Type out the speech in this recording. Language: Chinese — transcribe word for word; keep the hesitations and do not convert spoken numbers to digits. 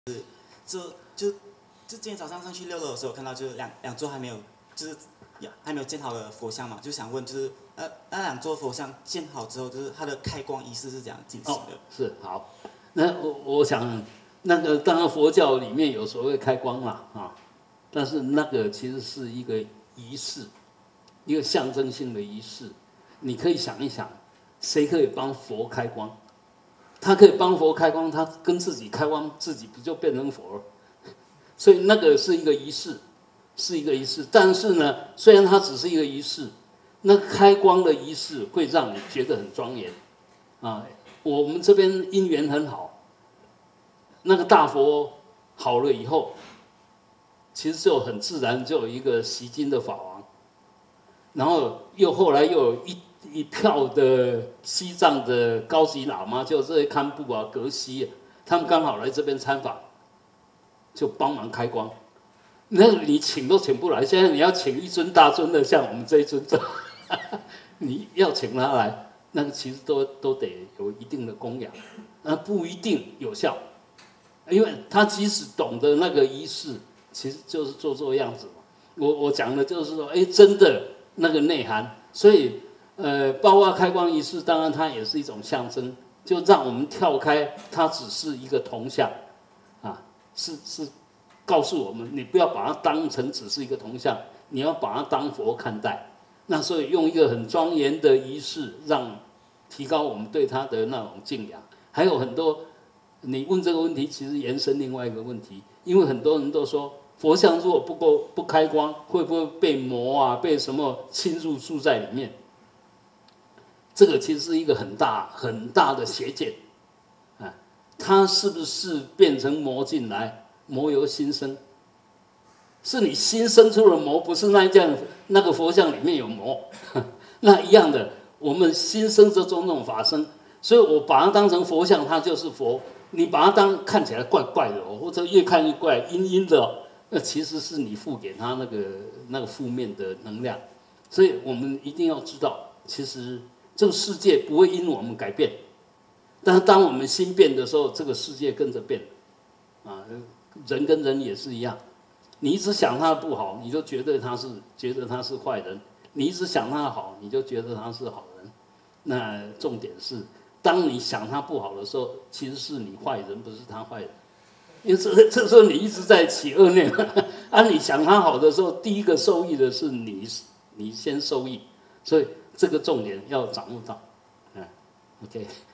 就就就今天早上上去六楼的时候，看到就是两两座还没有就是还没有建好的佛像嘛，就想问就是呃那两座佛像建好之后，就是它的开光仪式是怎样进行的？ 哦、是好，那我我想那个当然佛教里面有所谓开光嘛啊，但是那个其实是一个仪式，一个象征性的仪式。你可以想一想，谁可以帮佛开光？他可以帮佛开光，他跟自己开光，自己不就变成佛了？所以那个是一个仪式，是一个仪式。但是呢，虽然它只是一个仪式，那开光的仪式会让你觉得很庄严啊。我们这边因缘很好，那个大佛好了以后，其实就很自然就有一个习金的法王，然后又后来又有一。一票的西藏的高级喇嘛，就这些堪布啊、格西、啊，他们刚好来这边参访，就帮忙开光。那你请都请不来，现在你要请一尊大尊的，像我们这一尊，你要请他来，那个其实都都得有一定的供养，那不一定有效，因为他即使懂得那个仪式，其实就是做做样子嘛。我我讲的就是说，哎，真的那个内涵，所以。呃，包括开光仪式，当然它也是一种象征，就让我们跳开，它只是一个铜像，啊，是是告诉我们，你不要把它当成只是一个铜像，你要把它当佛看待。那所以用一个很庄严的仪式，让提高我们对它的那种敬仰。还有很多，你问这个问题，其实延伸另外一个问题，因为很多人都说，佛像如果不够不开光，会不会被魔啊，被什么侵入住在里面？这个其实是一个很大很大的邪见，啊，它是不是变成魔进来？魔由心生，是你心生出了魔，不是那样那个佛像里面有魔，那一样的，我们心生这种那种法身，所以我把它当成佛像，它就是佛；你把它当看起来怪怪的，或者越看越怪、阴阴的，那其实是你付给它那个那个负面的能量。所以我们一定要知道，其实。这个世界不会因我们改变，但是当我们心变的时候，这个世界跟着变。啊，人跟人也是一样，你一直想他不好，你就觉得他是觉得他是坏人；你一直想他好，你就觉得他是好人。那重点是，当你想他不好的时候，其实是你坏人，不是他坏人。因为这这时候你一直在起恶念，啊，你想他好的时候，第一个受益的是你，你先受益，所以。这个重点要掌握到，嗯 ，OK。